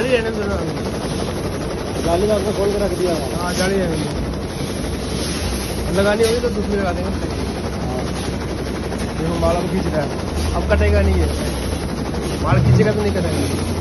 रहने दो। जाली में आपने खोल के रख दिया। हाँ जाली रहेंगे, लगानी होगी तो दूसरी लगा देंगे। देखो माल अब खींच रहा है, अब कटेगा नहीं है, माल खींचेगा तो नहीं कटेगा।